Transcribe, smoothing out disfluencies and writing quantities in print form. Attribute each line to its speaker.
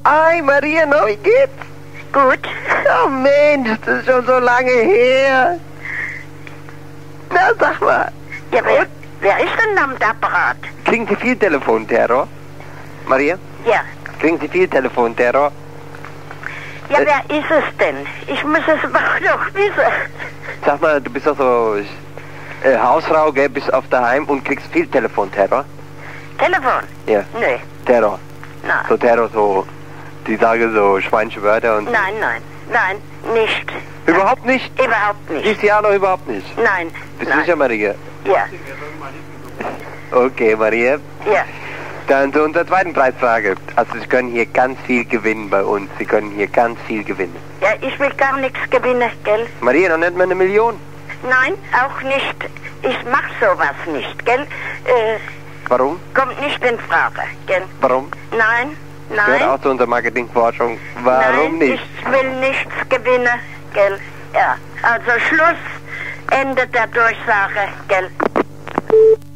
Speaker 1: Hi Maria, na, wie geht's?
Speaker 2: Gut.
Speaker 1: Oh Mensch, das ist schon so lange her. Na, sag mal.
Speaker 2: Ja, wer ist denn am Apparat?
Speaker 1: Kriegen Sie viel Telefonterror? Maria?
Speaker 2: Ja.
Speaker 1: Kriegen Sie viel Telefonterror?
Speaker 2: Ja, wer ist es denn? Ich muss es aber noch wissen.
Speaker 1: Sag mal, du bist doch so Hausfrau, gell, bist oft daheim und kriegst viel Telefonterror?
Speaker 2: Telefon?
Speaker 1: Ja.
Speaker 2: Nee.
Speaker 1: Terror.
Speaker 2: Nein.
Speaker 1: So Terror, so, die sagen so schweinische Wörter und...
Speaker 2: Nein, nicht.
Speaker 1: Überhaupt nicht?
Speaker 2: Überhaupt nicht.
Speaker 1: Dieses Jahr noch überhaupt nicht?
Speaker 2: Nein.
Speaker 1: Bist du
Speaker 2: nein.
Speaker 1: sicher, Maria?
Speaker 2: Ja.
Speaker 1: Okay, Maria.
Speaker 2: Ja.
Speaker 1: Dann zu unserer zweiten Preisfrage. Also Sie können hier ganz viel gewinnen bei uns. Sie können hier ganz viel gewinnen.
Speaker 2: Ja, ich will gar nichts gewinnen, gell?
Speaker 1: Maria, noch nicht mal 1 Million?
Speaker 2: Nein, auch nicht. Ich mach sowas nicht, gell?
Speaker 1: Warum?
Speaker 2: Kommt nicht in Frage, gell?
Speaker 1: Warum?
Speaker 2: Nein.
Speaker 1: Gehört auch zu unserer Marketingforschung. Warum
Speaker 2: Nein,
Speaker 1: nicht?
Speaker 2: ich will nichts gewinnen, gell? Ja, also Schluss, Ende der Durchsage, gell?